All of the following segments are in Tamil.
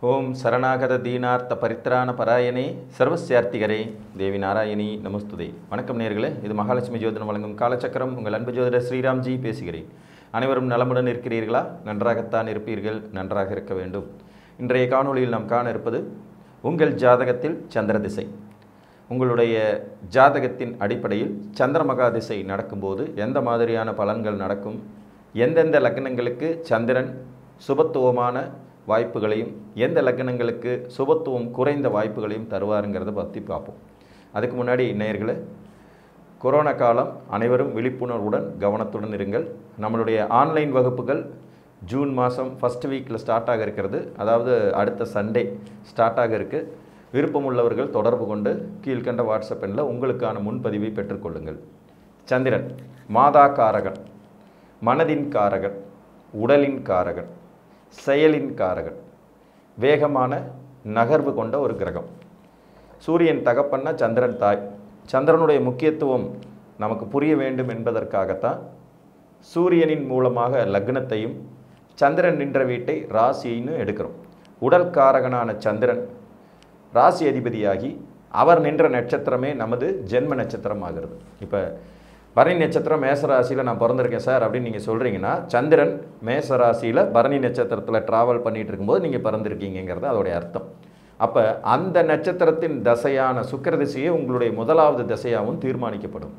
ஓம் சரணாகத தீனார்த்த பரித்ராண பராயணே சர்வசியார்த்திகரே தேவி நாராயணி நமஸ்துதே. வணக்கம் நேயர்களே, இது மகாலட்சுமி ஜோதிடம் வழங்கும் காலச்சக்கரம். உங்கள் அன்பு ஜோதிடர் ஸ்ரீராம்ஜி பேசுகிறேன். அனைவரும் நலமுடன் இருக்கிறீர்களா? நன்றாகத்தான் இருப்பீர்கள், நன்றாக இருக்க வேண்டும். இன்றைய காணொளியில் நாம் காண இருப்பது உங்கள் ஜாதகத்தில் சந்திர திசை. உங்களுடைய ஜாதகத்தின் அடிப்படையில் சந்திர மகா திசை நடக்கும்போது எந்த மாதிரியான பலன்கள் நடக்கும், எந்தெந்த லக்னங்களுக்கு சந்திரன் சுபத்துவமான வாய்ப்புகளையும் எந்த லக்னங்களுக்கு சுபத்துவம் குறைந்த வாய்ப்புகளையும் தருவாருங்கிறத பற்றி பார்ப்போம். அதுக்கு முன்னாடி நேயர்களே, கொரோனா காலம், அனைவரும் விழிப்புணர்வுடன் கவனத்துடன் இருங்கள். நம்மளுடைய ஆன்லைன் வகுப்புகள் ஜூன் மாதம் ஃபஸ்ட் வீக்கில் ஸ்டார்ட் ஆக இருக்கிறது. அதாவது அடுத்த சண்டே ஸ்டார்ட் ஆக இருக்குது. விருப்பமுள்ளவர்கள் தொடர்பு கொண்டு கீழ்கண்ட வாட்ஸ்அப் எண்ணில் உங்களுக்கான முன்பதிவை பெற்றுக்கொள்ளுங்கள். சந்திரன் மாதா காரகன், மனதின் காரகன், உடலின் காரகன், செயலின் காரகன், வேகமான நகர்வு கொண்ட ஒரு கிரகம். சூரியன் தகப்பன்னா சந்திரன் தாய். சந்திரனுடைய முக்கியத்துவம் நமக்கு புரிய வேண்டும் என்பதற்காகத்தான் சூரியனின் மூலமாக லக்னத்தையும் சந்திரன் நின்ற வீட்டை ராசின்னு எடுக்கிறோம். உடல் காரகனான சந்திரன் ராசி அதிபதியாகி அவர் நின்ற நட்சத்திரமே நமது ஜென்ம நட்சத்திரம் ஆகிறது. இப்போ பரணி நட்சத்திரம் மேசராசியில் நான் பிறந்திருக்கேன் சார் அப்படின்னு நீங்கள் சொல்கிறீங்கன்னா, சந்திரன் மேசராசியில் பரணி நட்சத்திரத்தில் ட்ராவல் பண்ணிகிட்டு இருக்கும்போது நீங்கள் பிறந்திருக்கீங்கிறது அதோடைய அர்த்தம். அப்போ அந்த நட்சத்திரத்தின் தசையான சுக்கிர திசையே உங்களுடைய முதலாவது தசையாகவும் தீர்மானிக்கப்படும்.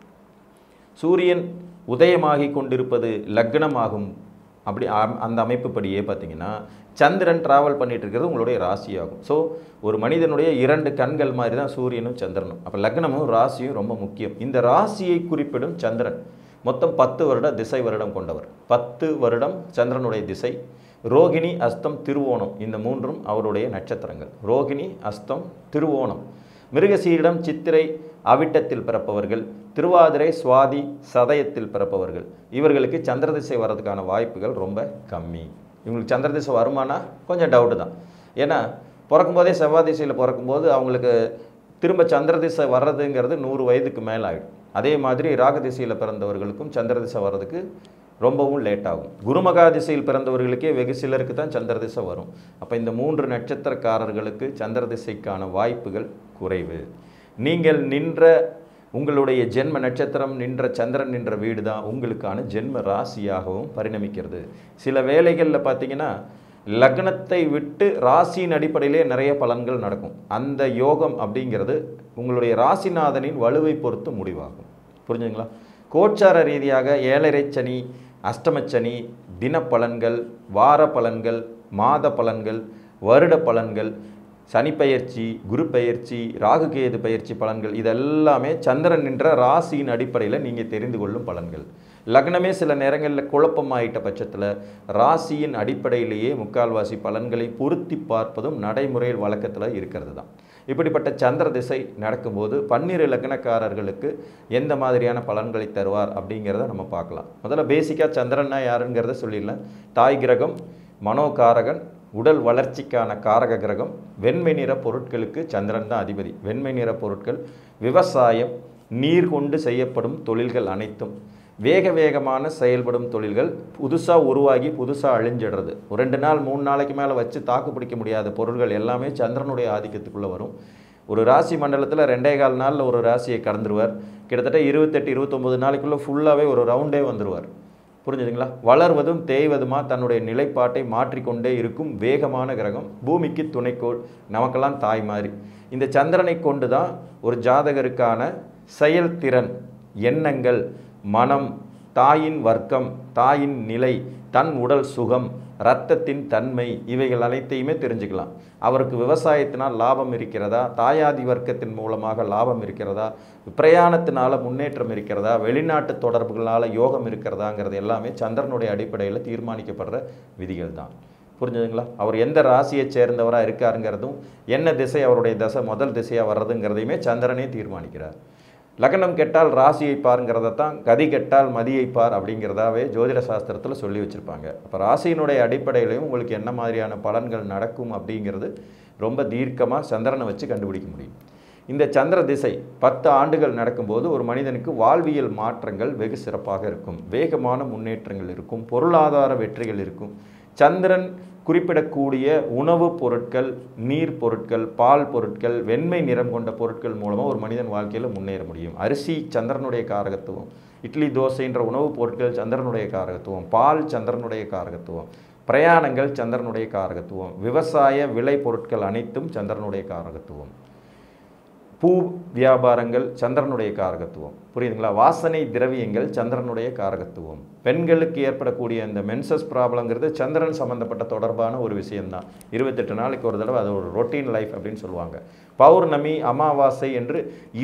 சூரியன் உதயமாகி கொண்டிருப்பது லக்னமாகும். அப்படி அந்த அமைப்புப்படியே பார்த்தீங்கன்னா சந்திரன் ட்ராவல் பண்ணிகிட்டு இருக்கிறது உங்களுடைய ராசியாகும். ஸோ ஒரு மனிதனுடைய இரண்டு கண்கள் மாதிரி தான் சூரியனும் சந்திரனும். அப்போ லக்னமும் ராசியும் ரொம்ப முக்கியம். இந்த ராசியை குறிப்பிடும் சந்திரன் மொத்தம் 10 வருட திசை வருடம் கொண்டவர். 10 வருடம் சந்திரனுடைய திசை. ரோகிணி, அஸ்தம், திருவோணம் இந்த மூன்றும் அவருடைய நட்சத்திரங்கள். ரோகிணி, அஸ்தம், திருவோணம். மிருகசீரிடம், சித்திரை, அவிட்டத்தில் பிறப்பவர்கள், திருவாதிரை, சுவாதி, சதயத்தில் பிறப்பவர்கள். இவர்களுக்கு சந்திர திசை வர்றதுக்கான வாய்ப்புகள் ரொம்ப கம்மி. இவங்களுக்கு சந்திர திசை வருமானா கொஞ்சம் டவுட்டு தான். ஏன்னா பிறக்கும்போதே செவ்வாய் திசையில் பிறக்கும்போது அவங்களுக்கு திரும்ப சந்திர திசை வர்றதுங்கிறது 100 வயதுக்கு மேலே ஆகிடும். அதே மாதிரி ராக திசையில் பிறந்தவர்களுக்கும் சந்திர திசை வர்றதுக்கு ரொம்பவும் லேட் ஆகும். குருமகா திசையில் பிறந்தவர்களுக்கே வெகு சிலருக்கு தான் சந்திர திசை வரும். அப்போ இந்த 3 நட்சத்திரக்காரர்களுக்கு சந்திர திசைக்கான வாய்ப்புகள் குறைவு. நீங்கள் நின்ற உங்களுடைய ஜென்ம நட்சத்திரம் நின்ற சந்திரன் நின்ற வீடு தான் உங்களுக்கான ஜென்ம ராசியாகவும் பரிணமிக்கிறது. சில வேளைகளில் பார்த்தீங்கன்னா லக்னத்தை விட்டு ராசியின் அடிப்படையிலே நிறைய பலன்கள் நடக்கும். அந்த யோகம் அப்படிங்கிறது உங்களுடைய ராசிநாதனின் வலுவை பொறுத்து முடிவாகும். புரிஞ்சுங்களா? கோச்சார ரீதியாக 7.5 சனி, அஷ்டமச்சனி, தின பலன்கள், வார பலன்கள், மாத பலன்கள், வருட பலன்கள், சனி பயிற்சி, குரு பயிற்சி, ராகு கேது பயிற்சி பலன்கள் இதெல்லாமே சந்திரன் நின்ற ராசியின் அடிப்படையில் நீங்கள் தெரிந்து கொள்ளும் பலன்கள். லக்னமே சில நேரங்களில் குழப்பமாயிட்ட பட்சத்தில் ராசியின் அடிப்படையிலேயே முக்கால்வாசி பலன்களை பொருத்தி பார்ப்பதும் நடைமுறையில் வழக்கத்தில் இருக்கிறது தான். இப்படிப்பட்ட சந்திர திசை நடக்கும்போது 12 லக்னக்காரர்களுக்கு எந்த மாதிரியான பலன்களை தருவார் அப்படிங்கிறத நம்ம பார்க்கலாம். முதல்ல பேசிக்காக சந்திரன்னா யாருங்கிறத சொல்லிடலாம். தாய் கிரகம், மனோகாரகன், உடல் வளர்ச்சிக்கான காரக கிரகம். வெண்மை நிற பொருட்களுக்கு சந்திரன் தான் அதிபதி. வெண்மை நிற பொருட்கள், விவசாயம், நீர் கொண்டு செய்யப்படும் தொழில்கள் அனைத்தும், வேகமான செயல்படும் தொழில்கள், புதுசாக உருவாகி புதுசாக அழிஞ்சிடுறது, 2 நாள் 3 நாளைக்கு மேலே வச்சு தாக்கு பிடிக்க முடியாத பொருள்கள் எல்லாமே சந்திரனுடைய ஆதிக்கத்துக்குள்ளே வரும். ஒரு ராசி மண்டலத்தில் 2.25 நாளில் ஒரு ராசியை கடந்துருவார். கிட்டத்தட்ட 28-29 நாளைக்குள்ளே ஃபுல்லாகவே ஒரு ரவுண்டே வந்துடுவார். புரிஞ்சுதுங்களா? வளர்வதும் தேய்வதுமா தன்னுடைய நிலைப்பாட்டை மாற்றிக்கொண்டே இருக்கும் வேகமான கிரகம். பூமிக்கு துணைக்கோள், நமக்கெல்லாம் தாய் மாதிரி. இந்த சந்திரனை கொண்டு தான் ஒரு ஜாதகருக்கான செயல்திறன், எண்ணங்கள், மனம், தாயின் வர்க்கம், தாயின் நிலை, தன் உடல் சுகம், இரத்தத்தின் தன்மை இவைகள் அனைத்தையுமே தெரிஞ்சுக்கலாம். அவருக்கு விவசாயத்தினால் லாபம் இருக்கிறதா, தாயாதி வர்க்கத்தின் மூலமாக லாபம் இருக்கிறதா, பிரயாணத்தினால முன்னேற்றம் இருக்கிறதா, வெளிநாட்டு தொடர்புகளால் யோகம் இருக்கிறதாங்கிறது எல்லாமே சந்திரனுடைய அடிப்படையில் தீர்மானிக்கப்படுற விதிகள் தான். புரிஞ்சுதுங்களா? அவர் எந்த ராசியை சேர்ந்தவராக இருக்காருங்கிறதும் என்ன திசை அவருடைய தசை முதல் திசையாக வர்றதுங்கிறதையுமே சந்திரனே தீர்மானிக்கிறார். லக்னம் கெட்டால் ராசியை பாருங்கிறத தான் கதி கெட்டால் மதியை பார் அப்படிங்கிறதாவே ஜோதிட சாஸ்திரத்தில் சொல்லி வச்சுருப்பாங்க. அப்போ ராசியினுடைய அடிப்படையிலையும் உங்களுக்கு என்ன மாதிரியான பலன்கள் நடக்கும் அப்படிங்கிறது ரொம்ப தீர்க்கமாக சந்திரனை வச்சு கண்டுபிடிக்க முடியும். இந்த சந்திர திசை 10 ஆண்டுகள் நடக்கும்போது ஒரு மனிதனுக்கு வாழ்வியல் மாற்றங்கள் வெகு சிறப்பாக இருக்கும். வேகமான முன்னேற்றங்கள் இருக்கும். பொருளாதார வெற்றிகள் இருக்கும். சந்திரன் குறிப்பிடக்கூடிய உணவுப் பொருட்கள், நீர் பொருட்கள், பால் பொருட்கள், வெண்மை நிறம் கொண்ட பொருட்கள் மூலமாக ஒரு மனிதன் வாழ்க்கையில் முன்னேற முடியும். அரிசி சந்திரனுடைய காரகத்துவம், இட்லி தோசைன்ற உணவுப் பொருட்கள் சந்திரனுடைய காரகத்துவம், பால் சந்திரனுடைய காரகத்துவம், பிரயாணங்கள் சந்திரனுடைய காரகத்துவம், விவசாய விளை பொருட்கள் அனைத்தும் சந்திரனுடைய காரகத்துவம், பூ வியாபாரங்கள் சந்திரனுடைய காரகத்துவம், புரியுதுங்களா? வாசனை திரவியங்கள் சந்திரனுடைய காரகத்துவம். பெண்களுக்கு ஏற்படக்கூடிய அந்த மென்சஸ் ப்ராப்ளங்கிறது சந்திரன் சம்மந்தப்பட்ட தொடர்பான ஒரு விஷயம்தான். 28 நாளைக்கு ஒரு தடவை அது ஒரு ரொட்டீன் லைஃப் அப்படின்னு சொல்லுவாங்க. பௌர்ணமி, அமாவாசை என்று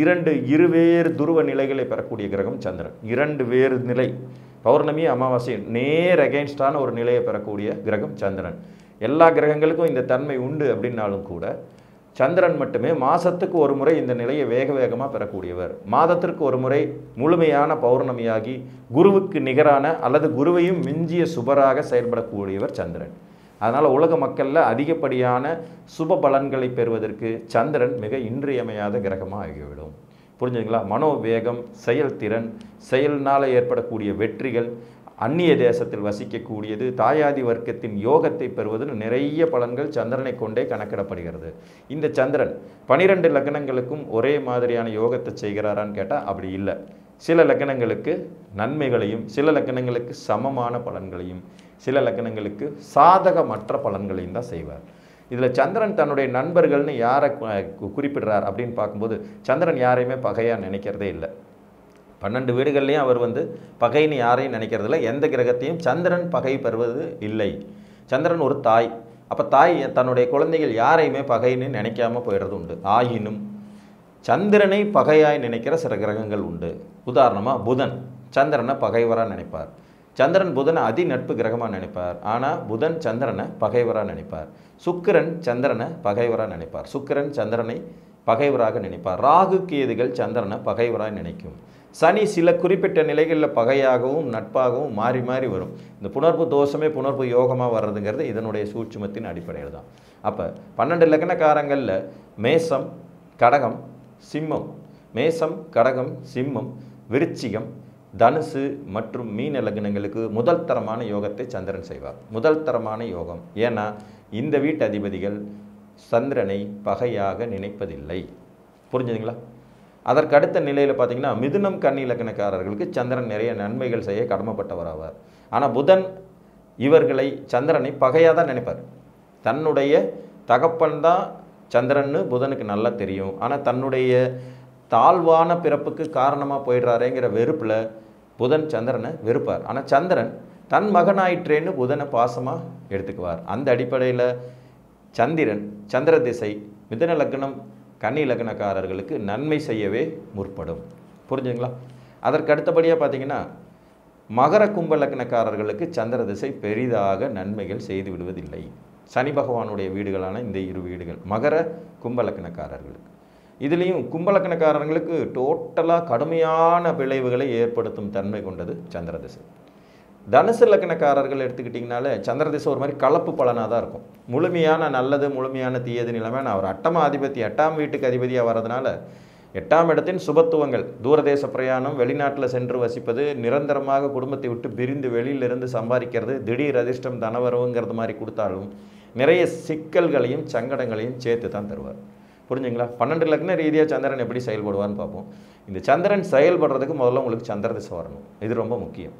இருவேறு துருவ நிலைகளை பெறக்கூடிய கிரகம் சந்திரன். 2 வேறு நிலை, பௌர்ணமி அமாவாசை நேர் அகெயின்ஸ்டான ஒரு நிலையை பெறக்கூடிய கிரகம் சந்திரன். எல்லா கிரகங்களுக்கும் இந்த தன்மை உண்டு அப்படின்னாலும் கூட சந்திரன் மட்டுமே மாதத்துக்கு ஒரு முறை இந்த நிலையை வேகமாக பெறக்கூடியவர். மாதத்திற்கு ஒரு முறை முழுமையான பௌர்ணமியாகி குருவுக்கு நிகரான அல்லது குருவையும் மிஞ்சிய சுபராக செயல்படக்கூடியவர் சந்திரன். அதனால் உலக மக்களில் அதிகப்படியான சுப பலன்களை பெறுவதற்கு சந்திரன் மிக இன்றியமையாத கிரகமாக ஆகிவிடும். புரிஞ்சுங்களா? மனோவேகம், செயல்திறன், செயல்னால் ஏற்படக்கூடிய வெற்றிகள், அந்நிய தேசத்தில் வசிக்கக்கூடியது, தாயாதி வர்க்கத்தின் யோகத்தை பெறுவதில் நிறைய பலன்கள் சந்திரனை கொண்டே கணக்கிடப்படுகிறது. இந்த சந்திரன் 12 லக்னங்களுக்கும் ஒரே மாதிரியான யோகத்தை செய்கிறாரான்னு கேட்டால் அப்படி இல்லை. சில லக்னங்களுக்கு நன்மைகளையும், சில லக்னங்களுக்கு சமமான பலன்களையும், சில லக்னங்களுக்கு சாதகமற்ற பலன்களையும் தான் செய்வார். இதில் சந்திரன் தன்னுடைய நண்பர்கள்னு யாரை குறிப்பிடுறார் அப்படின்னு பார்க்கும்போது சந்திரன் யாரையுமே பகையாக நினைக்கிறதே இல்லை. 12 வீடுகள்லையும் அவர் பகைன்னு யாரையும் நினைக்கிறதில்ல. எந்த கிரகத்தையும் சந்திரன் பகை பெறுவது இல்லை. சந்திரன் ஒரு தாய். அப்போ தாய் தன்னுடைய குழந்தைகள் யாரையுமே பகைன்னு நினைக்காம போயிடுறது உண்டு. ஆயினும் சந்திரனை பகையாய் நினைக்கிற சில கிரகங்கள் உண்டு. உதாரணமாக புதன் சந்திரனை பகைவராக நினைப்பார். சந்திரன் புதனை அதி நட்பு கிரகமாக நினைப்பார். ஆனால் புதன் சந்திரனை பகைவராக நினைப்பார். சுக்கிரன் சந்திரனை பகைவராக நினைப்பார். சுக்கிரன் சந்திரனை பகைவராக நினைப்பார். ராகு கேதுகள் சந்திரனை பகைவராக நினைக்கும். சனி சில குறிப்பிட்ட நிலைகளில் பகையாகவும் நட்பாகவும் மாறி மாறி வரும். இந்த புணர்வு தோஷமே புணர்வு யோகமாக வர்றதுங்கிறது இதனுடைய சூட்சுமத்தின் அடிப்படையில் தான். அப்போ 12 லக்னக்காரங்களில் மேசம், கடகம், சிம்மம், மேசம், கடகம், சிம்மம், விருச்சிகம், தனுசு மற்றும் மீன லக்னங்களுக்கு முதல் தரமான யோகத்தை சந்திரன் செய்வார். முதல் தரமான யோகம். ஏன்னா இந்த வீட்டு அதிபதிகள் சந்திரனை பகையாக நினைப்பதில்லை. புரிஞ்சுதுங்களா? அதற்கு அடுத்த நிலையில் பார்த்தீங்கன்னா மிதுனம், கன்னி லக்னக்காரர்களுக்கு சந்திரன் நிறைய நன்மைகள் செய்ய கடமைப்பட்டவர் ஆவார். ஆனால் புதன் இவர்களை சந்திரனை பகையாக தான் நினைப்பார். தன்னுடைய தகப்பன் தான் சந்திரன்னு புதனுக்கு நல்லா தெரியும். ஆனால் தன்னுடைய தாழ்வான பிறப்புக்கு காரணமாக போயிடுறாரேங்கிற வெறுப்பில் புதன் சந்திரனை வெறுப்பார். ஆனால் சந்திரன் தன் மகனாயிற்றேன்னு புதனை பாசமாக எடுத்துக்குவார். அந்த அடிப்படையில் சந்திரன் சந்திர திசை மிதுன லக்னம், கன்னி லக்னக்காரர்களுக்கு நன்மை செய்யவே முற்படும். புரிஞ்சுங்களா? அதற்கு அடுத்தபடியாக பார்த்தீங்கன்னா மகர கும்ப லக்னக்காரர்களுக்கு சந்திர திசை பெரிதாக நன்மைகள் செய்து விடுவதில்லை. சனி பகவானுடைய வீடுகளான இந்த 2 வீடுகள் மகர கும்ப லக்னக்காரர்களுக்கு. இதுலேயும் கும்ப லக்னக்காரர்களுக்கு டோட்டலாக கடுமையான விளைவுகளை ஏற்படுத்தும் தன்மை கொண்டது சந்திர திசை. தனுசு லக்னக்காரர்கள் எடுத்துக்கிட்டிங்கனாலே சந்திர திசை ஒரு மாதிரி கலப்பு பலனாக தான் இருக்கும். முழுமையான நல்லது, முழுமையான தீயது நிலைமை. அவர் 8ஆம் அதிபதி, 8ஆம் வீட்டுக்கு அதிபதியாக வர்றதுனால 8ஆம் இடத்தின் சுபத்துவங்கள், தூரதேச பிரயாணம், வெளிநாட்டில் சென்று வசிப்பது, நிரந்தரமாக குடும்பத்தை விட்டு பிரிந்து வெளியிலிருந்து சம்பாதிக்கிறது, திடீர் அதிர்ஷ்டம், தனவரவுங்கிறது மாதிரி கொடுத்தாலும் நிறைய சிக்கல்களையும் சங்கடங்களையும் சேர்த்து தான் தருவார். புரிஞ்சுங்களா? 12 லக்ன ரீதியாக சந்திரன் எப்படி செயல்படுவார்னு பார்ப்போம். இந்த சந்திரன் செயல்படுறதுக்கு முதல்ல உங்களுக்கு சந்திர திசை வரணும். இது ரொம்ப முக்கியம்.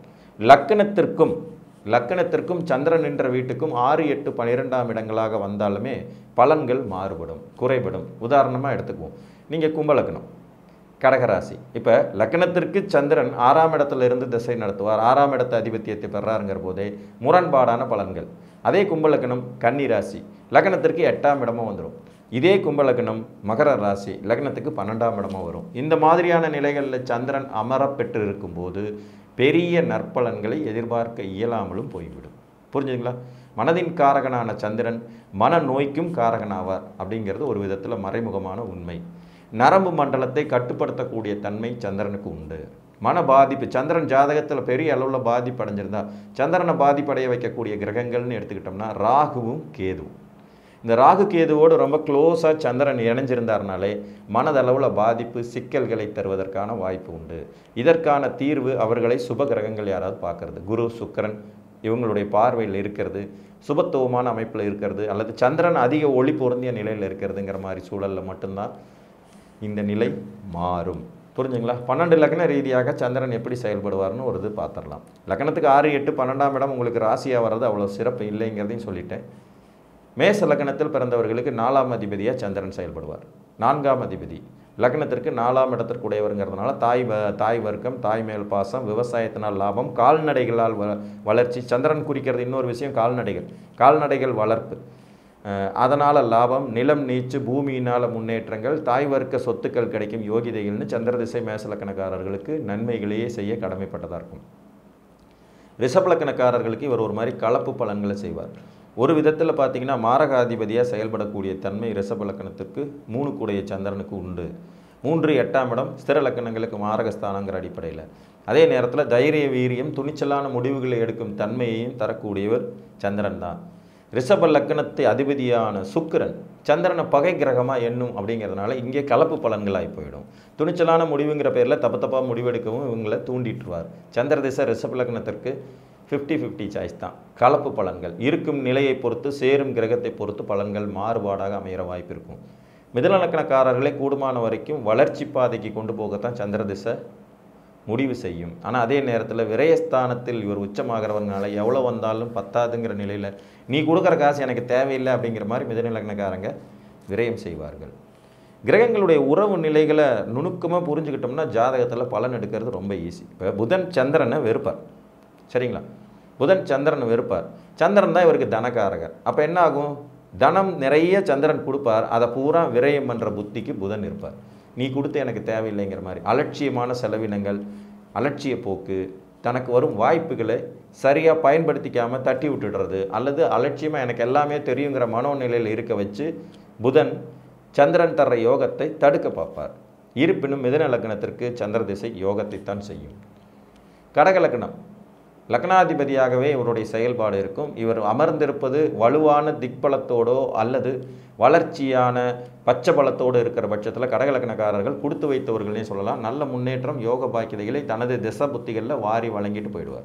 லக்கணத்திற்கும் சந்திரன் என்ற வீட்டுக்கும் 6, 8, 12ஆம் இடங்களாக வந்தாலுமே பலன்கள் மாறுபடும், குறைபடும். உதாரணமாக எடுத்துக்குவோம். நீங்கள் கும்பலக்கணம், கடகராசி. இப்போ லக்கணத்திற்கு சந்திரன் 6ஆம் இடத்துல இருந்து திசை நடத்துவார். 6ஆம் இடத்த அதிபத்தியத்தை பெறாருங்கிற போதே முரண்பாடான பலன்கள். அதே கும்பலக்கணம் கன்னி ராசி, லக்னத்திற்கு 8ஆம் இடமும் வந்துடும். இதே கும்பலக்கணம் மகர ராசி, லக்னத்துக்கு 12ஆம் இடமும் வரும். இந்த மாதிரியான நிலைகளில் சந்திரன் அமர பெற்று இருக்கும்போது பெரிய நற்பலன்களை எதிர்பார்க்க இயலாமலும் போய்விடும். புரிஞ்சுங்களா? மனதின் காரகனான சந்திரன் மன நோய்க்கும் காரகனாவார் அப்படிங்கிறது ஒரு விதத்தில் மறைமுகமான உண்மை. நரம்பு மண்டலத்தை கட்டுப்படுத்தக்கூடிய தன்மை சந்திரனுக்கு உண்டு. மன பாதிப்பு, சந்திரன் ஜாதகத்தில் பெரிய அளவில் பாதிப்பு அடைஞ்சிருந்தா சந்திரனை பாதிப்படைய வைக்கக்கூடிய கிரகங்கள்னு எடுத்துக்கிட்டோம்னா ராகுவும் கேதுவும். இந்த ராகு கேதுவோடு ரொம்ப க்ளோஸாக சந்திரன் இணைஞ்சிருந்தார்னாலே மனதளவில் பாதிப்பு, சிக்கல்களை தருவதற்கான வாய்ப்பு உண்டு. இதற்கான தீர்வு அவர்களை சுப கிரகங்கள் யாராவது பார்க்கறது. குரு, சுக்கிரன், இவங்களுடைய பார்வையில் இருக்கிறது, சுபத்துவமான அமைப்பில் இருக்கிறது, அல்லது சந்திரன் அதிக ஒளி பொருந்திய நிலையில் இருக்கிறதுங்கிற மாதிரி சூழலில் மட்டும்தான் இந்த நிலை மாறும். புரிஞ்சுங்களா? 12 லக்ன ரீதியாக சந்திரன் எப்படி செயல்படுவார்னு ஒரு இது பார்த்துடலாம். லக்னத்துக்கு 6, 8, 12ஆம் இடம் உங்களுக்கு ராசியாக வர்றது அவ்வளோ சிறப்பு இல்லைங்கிறதையும் சொல்லிட்டேன். மேச லக்னத்தில் பிறந்தவர்களுக்கு 4ஆம் அதிபதியாக சந்திரன் செயல்படுவார். 4ஆம் அதிபதி லக்னத்திற்கு 4ஆம் இடத்திற்குடையவருங்கிறதுனால தாய் வர்க்கம், தாய் மேல் பாசம், விவசாயத்தினால் லாபம், கால்நடைகளால் வளர்ச்சி. சந்திரன் குறிக்கிறது இன்னொரு விஷயம், கால்நடைகள் வளர்ப்பு, அதனால் லாபம், நிலம் நீச்சு, பூமியினால் முன்னேற்றங்கள், தாய் வர்க்க சொத்துக்கள் கிடைக்கும் யோகிதைகள்னு சந்திர திசை மேசலக்கணக்காரர்களுக்கு நன்மைகளையே செய்ய கடமைப்பட்டதாக இருக்கும். ரிஷபலக்கணக்காரர்களுக்கு இவர் ஒரு மாதிரி கலப்பு பலன்களை செய்வார். ஒரு விதத்தில் பார்த்தீங்கன்னா மாரகாதிபதியாக செயல்படக்கூடிய தன்மை ரிஷபலக்கணத்திற்கு 3 கூடைய சந்திரனுக்கு உண்டு. 3, 8ஆம் இடம் ஸ்திர லக்கணங்களுக்கு மாரகஸ்தானங்கிற அடிப்படையில். அதே நேரத்தில் தைரிய வீரியம், துணிச்சலான முடிவுகளை எடுக்கும் தன்மையையும் தரக்கூடியவர் சந்திரன் தான். ரிஷப லக்கணத்தை அதிபதியான சுக்கிரன் சந்திரனை பகை கிரகமாக எண்ணும் அப்படிங்கிறதுனால இங்கே கலப்பு பலன்களாகி போயிடும். துணிச்சலான முடிவுங்கிற பேரில் தப்பாக முடிவெடுக்கவும் இவங்களை தூண்டிட்டுருவார். சந்திர திசை ரிஷப லக்கணத்திற்கு 50-50 சாய்ஸ் தான். கலப்பு பலன்கள் இருக்கும் நிலையை பொறுத்து, சேரும் கிரகத்தை பொறுத்து பலன்கள் மாறுபாடாக அமைகிற வாய்ப்பு இருக்கும். மிதுன லக்கணக்காரர்களை கூடுமான வரைக்கும் வளர்ச்சி பாதைக்கு கொண்டு போகத்தான் சந்திர திசை முடிவு செய்யும். ஆனால் அதே நேரத்தில் விரயஸ்தானத்தில் இவர் உச்சமாகிறவர்னால எவ்வளோ வந்தாலும் பத்தாதுங்கிற நிலையில் நீ கொடுக்குற காசு எனக்கு தேவையில்லை அப்படிங்கிற மாதிரி மிதுன லக்னக்காரங்க விரயம் செய்வார்கள். கிரகங்களுடைய உறவு நிலைகளை நுணுக்கமாக புரிஞ்சுக்கிட்டோம்னா ஜாதகத்தில் பலன் எடுக்கிறது ரொம்ப ஈஸி. இப்போ புதன் சந்திரனை வெறுப்பார், சரிங்களா? புதன் சந்திரனை வெறுப்பார். சந்திரன் தான் இவருக்கு தனக்காரகர். அப்போ என்ன ஆகும்? தனம் நிறைய சந்திரன் கொடுப்பார், அதை பூரா விரயம் பண்ணுற புத்திக்கு புதன் இருப்பார். நீ கொடுத்து எனக்கு தேவையில்லைங்கிற மாதிரி அலட்சியமான செலவினங்கள், அலட்சிய போக்கு, தனக்கு வரும் வாய்ப்புகளை சரியாக பயன்படுத்திக்காமல் தட்டி விட்டுடுறது, அல்லது அலட்சியமாக எனக்கு எல்லாமே தெரியுங்கிற மனோநிலையில் இருக்க வச்சு புதன் சந்திரன் தர்ற யோகத்தை தடுக்க பார்ப்பார். இருப்பினும் மிதுன லக்னத்திற்கு சந்திர திசை யோகத்தை தான் செய்யும். கடக லக்னம் லக்னாதிபதியாகவே இவருடைய செயல்பாடு இருக்கும். இவர் அமர்ந்திருப்பது வலுவான திக்பலத்தோடோ அல்லது வளர்ச்சியான பச்சை பலத்தோடு இருக்கிற பட்சத்தில் கடகலக்கணக்காரர்கள் கொடுத்து வைத்தவர்களே சொல்லலாம். நல்ல முன்னேற்றம், யோக பாக்கியதைகளை தனது திசை புத்திகளில் வாரி வழங்கிட்டு போயிடுவார்.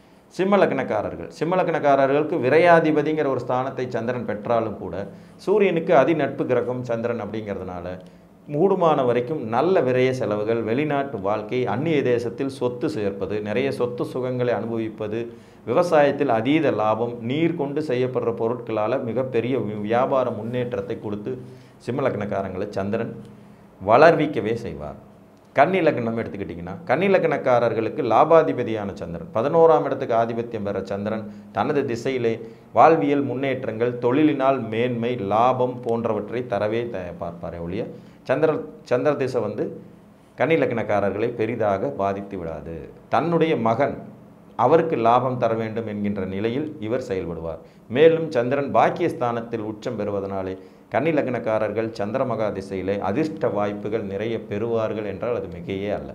சிம்மலக்கணக்காரர்களுக்கு விரையாதிபதிங்கிற ஒரு ஸ்தானத்தை சந்திரன் பெற்றாலும் கூட சூரியனுக்கு அதிநட்பு கிரகம் சந்திரன் அப்படிங்கிறதுனால கூடுமான வரைக்கும் நல்ல விரைய செலவுகள், வெளிநாட்டு வாழ்க்கை, அந்நிய தேசத்தில் சொத்து சேர்ப்பது, நிறைய சொத்து சுகங்களை அனுபவிப்பது, விவசாயத்தில் அதீத லாபம், நீர் கொண்டு செய்யப்படுற பொருட்களால் மிகப்பெரிய வியாபார முன்னேற்றத்தை கொடுத்து சிம்மலக்கணக்காரங்களை சந்திரன் வளர்விக்கவே செய்வார். கன்னி லக்னம் எடுத்துக்கிட்டிங்கன்னா கன்னி லக்னக்காரர்களுக்கு லாபாதிபதியான சந்திரன் 11ஆம் இடத்துக்கு ஆதிபத்தியம் பெற சந்திரன் தனது திசையிலே வாழ்வியல் முன்னேற்றங்கள், தொழிலினால் மேன்மை, லாபம் போன்றவற்றை தரவே பார்ப்பார். ஒழிய சந்திர திசை கன்னி லக்னக்காரர்களை பெரிதாக பாதித்து விடாது. தன்னுடைய மகன் அவருக்கு லாபம் தர வேண்டும் என்கின்ற நிலையில் இவர் செயல்படுவார். மேலும் சந்திரன் பாக்கியஸ்தானத்தில் உச்சம் பெறுவதனாலே கன்னி லக்னக்காரர்கள் சந்திரமகா திசையிலே அதிர்ஷ்ட வாய்ப்புகள் நிறைய பெறுவார்கள் என்றால் அது மிகையே அல்ல.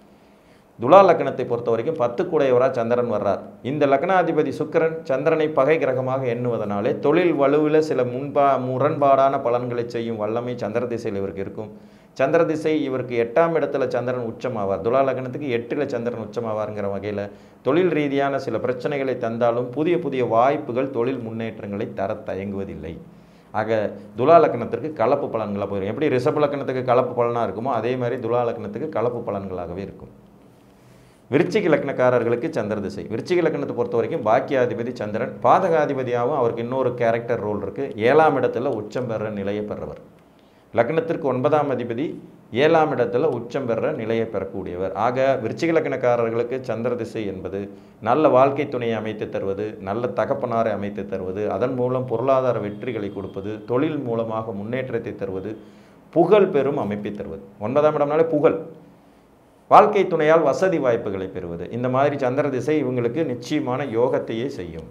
துலா லக்னத்தை பொறுத்த வரைக்கும் 10 கூடையவராக சந்திரன் வர்றார். இந்த லக்னாதிபதி சுக்கிரன் சந்திரனை பகை கிரகமாக எண்ணுவதனாலே தொழில் வலுவில் சில முரண்பாடான பலன்களை செய்யும் வல்லமை சந்திர திசையில் இவருக்கு இருக்கும். சந்திர திசை இவருக்கு 8ஆம் இடத்துல சந்திரன் உச்சமாவார். துலா லக்னத்துக்கு 8ல் சந்திரன் உச்சமாவாருங்கிற வகையில் தொழில் ரீதியான சில பிரச்சனைகளை தந்தாலும் புதிய புதிய வாய்ப்புகள், தொழில் முன்னேற்றங்களை தர தயங்குவதில்லை. ஆக துலா லக்னத்திற்கு கலப்பு பலன்களாக போயிடும். எப்படி ரிஷப லக்னத்துக்கு கலப்பு பலனாக இருக்குமோ அதே மாதிரி துலா லக்னத்துக்கு கலப்பு பலன்களாகவே இருக்கும். விருச்சிக லக்னக்காரர்களுக்கு சந்திர திசை. விருச்சிக லக்னத்தை பொறுத்த வரைக்கும் பாக்கியாதிபதி சந்திரன், பாதகாதிபதியாகவும் அவருக்கு இன்னொரு கேரக்டர் ரோல் இருக்குது. 7ஆம் இடத்துல உச்சம் பெற நிலையை பெறவர். லக்னத்திற்கு 9ஆம் அதிபதி 7ஆம் இடத்துல உச்சம் பெற நிலையை பெறக்கூடியவர். ஆக விருச்சிக லக்னக்காரர்களுக்கு சந்திர திசை என்பது நல்ல வாழ்க்கை துணையை அமைத்து தருவது, நல்ல தகப்பனாரை அமைத்து தருவது, அதன் மூலம் பொருளாதார வெற்றிகளை கொடுப்பது, தொழில் மூலமாக முன்னேற்றத்தை தருவது, புகழ் பெறும் அமைப்பை தருவது. 9ஆம் இடம்னாலே புகழ், வாழ்க்கை துணையால் வசதி வாய்ப்புகளை பெறுவது. இந்த மாதிரி சந்திர திசை இவங்களுக்கு நிச்சயமான யோகத்தையே செய்யும்.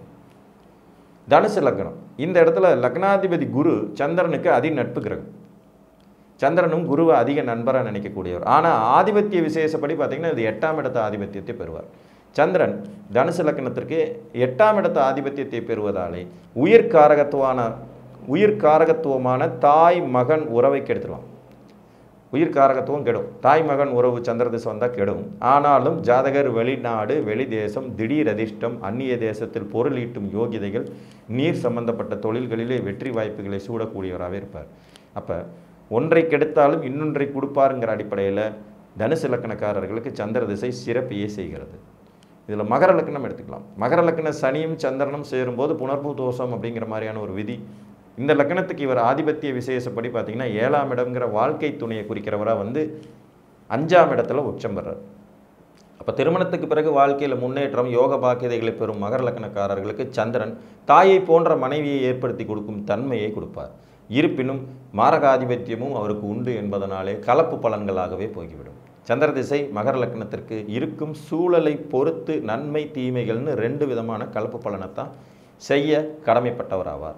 தனுசு லக்னம். இந்த இடத்துல லக்னாதிபதி குரு சந்திரனுக்கு அதிநட்பு கிரகம். சந்திரனும் குருவை அதிக நண்பராக நினைக்கக்கூடியவர். ஆனால் ஆதிபத்திய விசேஷப்படி பார்த்திங்கன்னா இது 8ஆம் இடத்த ஆதிபத்தியத்தை பெறுவார். சந்திரன் தனுசு லக்னத்திற்கு 8ஆம் இடத்த ஆதிபத்தியத்தை பெறுவதாலே உயிர்காரகத்துவமான தாய் மகன் உறவை கெடுத்துருவான். உயிர்காரகத்துவம் கெடும். தாய் மகன் உறவு சந்திர திசை வந்தால் கெடும். ஆனாலும் ஜாதகர் வெளிநாடு, வெளி தேசம், திடீர் அதிர்ஷ்டம், அந்நிய தேசத்தில் பொருள் ஈட்டும் யோகிதைகள், நீர் சம்பந்தப்பட்ட தொழில்களிலே வெற்றி வாய்ப்புகளை சூடக்கூடியவராகவே இருப்பார். அப்போ ஒன்றை கெடுத்தாலும் இன்னொன்றை கொடுப்பாருங்கிற அடிப்படையில் தனுசு லக்கணக்காரர்களுக்கு சந்திர திசை சிறப்பையே செய்கிறது. இதில் மகர லக்னம் எடுத்துக்கலாம். மகர லக்ன சனியும் சந்திரனும் சேரும்போது புனர்பூ தோஷம் அப்படிங்கிற மாதிரியான ஒரு விதி. இந்த லக்னத்துக்கு இவர் ஆதிபத்திய விசேஷப்படி பார்த்தீங்கன்னா 7ஆம் இடம்ங்கிற வாழ்க்கை துணையை குறிக்கிறவராக வந்து 5ஆம் இடத்துல உச்சம் பெறார். அப்போ திருமணத்துக்கு பிறகு வாழ்க்கையில் முன்னேற்றம், யோக பாக்கியதைகளை பெறும் மகர லக்னக்காரர்களுக்கு சந்திரன் தாயை போன்ற மனைவியை ஏற்படுத்தி கொடுக்கும் தன்மையை கொடுப்பார். இருப்பினும் மாரகாதிபத்தியமும் அவருக்கு உண்டு என்பதனாலே கலப்பு பலன்களாகவே போய்விடும். சந்திர திசை மகர லக்னத்திற்கு இருக்கும் சூழலை பொறுத்து நன்மை தீமைகள்னு 2 விதமான கலப்பு பலனைத்தான் செய்ய கடமைப்பட்டவராவார்.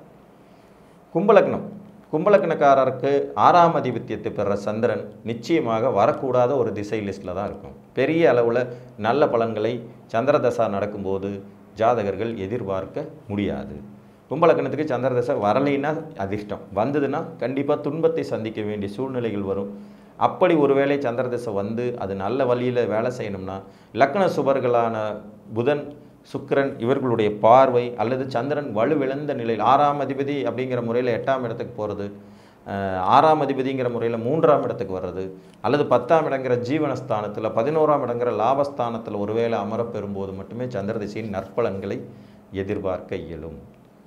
கும்பலக்னக்காரருக்கு 6ஆம் அதிபத்தியத்தை பெற சந்திரன் நிச்சயமாக வரக்கூடாத ஒரு திசை லிஸ்ட்டில் தான் இருக்கும். பெரிய அளவில் நல்ல பலன்களை சந்திர தசா நடக்கும்போது ஜாதகர்கள் எதிர்பார்க்க முடியாது. கும்பலக்னத்துக்கு சந்திர தசை வரலைன்னா அதிர்ஷ்டம், வந்ததுன்னா கண்டிப்பாக துன்பத்தை சந்திக்க வேண்டிய சூழ்நிலைகள் வரும். அப்படி ஒருவேளை சந்திர திசை வந்து அது நல்ல வழியில் வேலை செய்யணும்னா லக்ன சுபர்களான புதன், சுக்கிரன் இவர்களுடைய பார்வை அல்லது சந்திரன் வலுவிழந்த நிலையில் 6ஆம் அதிபதி அப்படிங்கிற முறையில் 8ஆம் இடத்துக்கு போகிறது, 6ஆம் அதிபதிங்கிற முறையில் 3ஆம் இடத்துக்கு வர்றது, அல்லது 10ஆம் இடங்கிற ஜீவனஸ்தானத்தில் 11ஆம் இடங்கிற லாபஸ்தானத்தில் ஒருவேளை அமரப்பெறும்போது மட்டுமே சந்திர திசையின் நற்பலன்களை எதிர்பார்க்க இயலும்.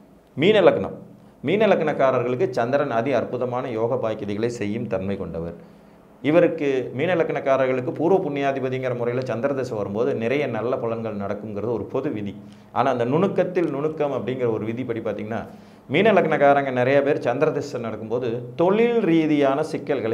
மீன லக்னக்காரர்களுக்கு சந்திரன் அதி அற்புதமான யோக பாக்கியதைகளை செய்யும் தன்மை கொண்டவர். இவருக்கு மீன லக்னக்காரர்களுக்கு பூர்வ புண்ணியாதிபதிங்கிற முறையில் சந்திர திசை வரும்போது நிறைய நல்ல பலன்கள் நடக்குங்கிறது ஒரு பொது விதி. ஆனால் அந்த நுணுக்கத்தில் நுணுக்கம் அப்படிங்கிற ஒரு விதிப்படி பார்த்திங்கன்னா மீன லக்னக்காரங்க நிறைய பேர் சந்திர திசை நடக்கும்போது தொழில் ரீதியான சிக்கல்களை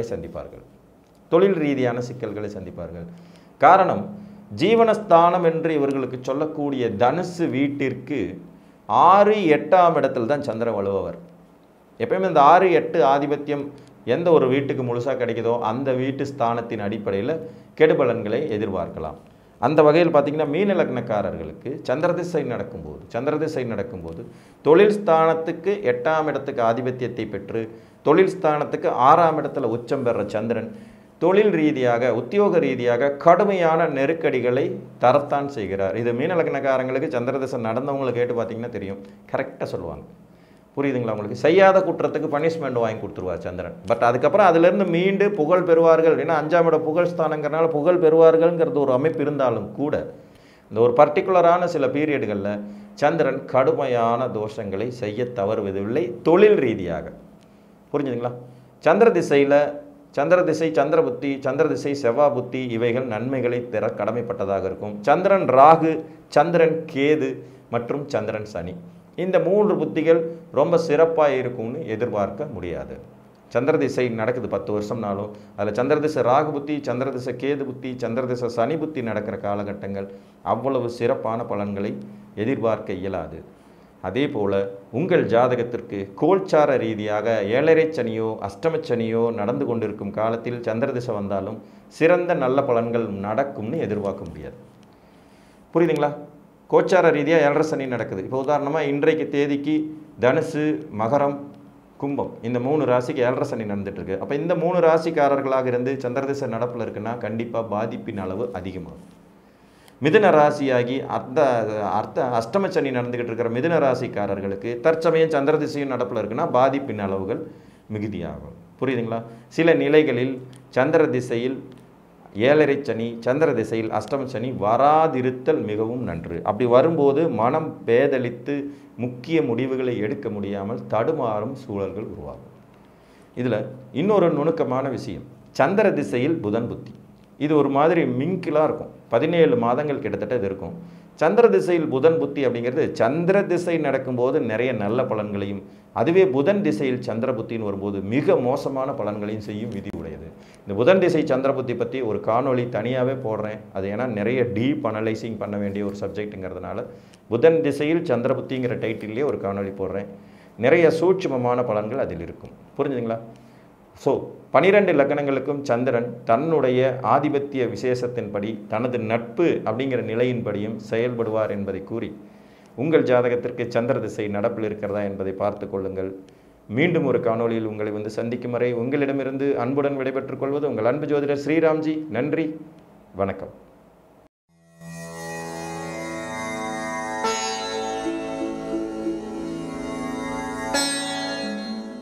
சந்திப்பார்கள். காரணம், ஜீவனஸ்தானம் என்று இவர்களுக்கு சொல்லக்கூடிய தனுசு வீட்டிற்கு 6, 8ஆம் இடத்தில் தான் சந்திரன் வலுவார். எப்பயுமே இந்த 6, 8 ஆதிபத்தியம் எந்த ஒரு வீட்டுக்கு முழுசாக கிடைக்குதோ அந்த வீட்டு ஸ்தானத்தின் அடிப்படையில் கெடுபலன்களை எதிர்பார்க்கலாம். அந்த வகையில் பார்த்திங்கன்னா மீன லக்னக்காரர்களுக்கு சந்திர திசை நடக்கும்போது தொழில் ஸ்தானத்துக்கு 8ஆம் இடத்துக்கு ஆதிபத்தியத்தை பெற்று தொழில் ஸ்தானத்துக்கு 6ஆம் இடத்துல உச்சம் பெற சந்திரன் தொழில் ரீதியாக, உத்தியோக ரீதியாக கடுமையான நெருக்கடிகளை தரத்தான் செய்கிறார். இது மீன லக்னக்காரங்களுக்கு சந்திர திசை நடந்தவங்களை கேட்டு பார்த்தீங்கன்னா தெரியும், கரெக்டாக சொல்லுவாங்க. புரியுதுங்களா உங்களுக்கு? செய்யாத குற்றத்துக்கு பனிஷ்மெண்ட் வாங்கி கொடுத்துருவார் சந்திரன். பட் அதுக்கப்புறம் அதிலிருந்து மீண்டு புகழ் பெறுவார்கள். ஏன்னா 5ஆம் இட புகழ் ஸ்தானங்கிறனால புகழ் பெறுவார்கள்ங்கிறது ஒரு அமைப்பு இருந்தாலும் கூட இந்த ஒரு பர்டிகுலரான சில பீரியடுகளில் சந்திரன் கடுமையான தோஷங்களை செய்ய தவறுவதில்லை தொழில் ரீதியாக. புரிஞ்சுதுங்களா? சந்திர திசை, சந்திர புத்தி, சந்திர திசை, செவ்வாய் புத்தி இவைகள் நன்மைகளை பெற கடமைப்பட்டதாக இருக்கும். சந்திரன் ராகு, சந்திரன் கேது மற்றும் சந்திரன் சனி, இந்த 3 புத்திகள் ரொம்ப சிறப்பாக இருக்கும்னு எதிர்பார்க்க முடியாது. சந்திர திசை நடக்குது 10 வருஷம்னாலும் அதில் சந்திர திசை ராகு புத்தி, சந்திர திசை கேது புத்தி, சந்திர திசை சனி புத்தி நடக்கிற காலகட்டங்கள் அவ்வளவு சிறப்பான பலன்களை எதிர்பார்க்க இயலாது. அதே போல் உங்கள் ஜாதகத்திற்கு கோல்சார ரீதியாக 7.5 சனியோ அஷ்டமச்சனியோ நடந்து கொண்டிருக்கும் காலத்தில் சந்திர திசை வந்தாலும் சிறந்த நல்ல பலன்கள் நடக்கும்னு எதிர்பார்க்க முடியாது. புரியுதுங்களா? கோச்சார ரீதியாக 7.5 சனி நடக்குது. இப்போ உதாரணமாக இன்றைக்கு தேதிக்கு தனுசு, மகரம், கும்பம் இந்த 3 ராசிக்கு 7.5 சனி நடந்துட்டுருக்கு. அப்போ இந்த 3 ராசிக்காரர்களாக இருந்து சந்திர திசை நடப்பில் இருக்குன்னா கண்டிப்பாக பாதிப்பின் அளவு அதிகமாகும். மிதுன ராசியாகி அஷ்டம சனி நடந்துக்கிட்டு இருக்கிற மிதுன ராசிக்காரர்களுக்கு தற்சமயம் சந்திர திசையும் நடப்பில் இருக்குன்னா பாதிப்பின் அளவுகள் மிகுதியாகும். புரியுதுங்களா? சில நிலைகளில் சந்திர திசையில் 7.5 சனி, சந்திர திசையில் அஷ்டம சனி வராதிருத்தல் மிகவும் நன்று. அப்படி வரும்போது மனம் பேதலித்து முக்கிய முடிவுகளை எடுக்க முடியாமல் தடுமாறும் சூழல்கள் உருவாகும். இதில் இன்னொரு நுணுக்கமான விஷயம், சந்திர திசையில் புதன் புத்தி இது ஒரு மாதிரி மிங்கிலாக இருக்கும். 17 மாதங்கள் கிட்டத்தட்ட இது இருக்கும். சந்திர திசையில் புதன் புத்தி அப்படிங்கிறது சந்திர திசை நடக்கும்போது நிறைய நல்ல பலன்களையும், அதுவே புதன் திசையில் சந்திர புத்தின்னு வரும்போது மிக மோசமான பலன்களையும் செய்யும் விதி உடையது. இந்த புதன் திசை சந்திர புத்தி பற்றி ஒரு காணொளி தனியாகவே போடுறேன். அது ஏன்னா நிறைய டீப் அனலைசிங் பண்ண வேண்டிய ஒரு சப்ஜெக்ட்டுங்கிறதுனால புதன் திசையில் சந்திர புத்திங்கிற டைட்டிலே ஒரு காணொளி போடுறேன். நிறைய சூட்சுமமான பலன்கள் அதில் இருக்கும். புரிஞ்சுதுங்களா? ஸோ 12 லக்னங்களுக்கும் சந்திரன் தன்னுடைய ஆதிபத்திய விசேஷத்தின்படி தனது நட்பு அப்படிங்கிற நிலையின்படியும் செயல்படுவார் என்பதை கூறி உங்கள் ஜாதகத்திற்கு சந்திர திசை நடப்பில் இருக்கிறதா என்பதை பார்த்து கொள்ளுங்கள். மீண்டும் ஒரு காணொளியில் உங்களை வந்து சந்திக்கும் வரை உங்களிடமிருந்து அன்புடன் விடைபெற்றுக் கொள்வது உங்கள் அன்பு ஜோதிடர் ஸ்ரீராம்ஜி. நன்றி, வணக்கம்.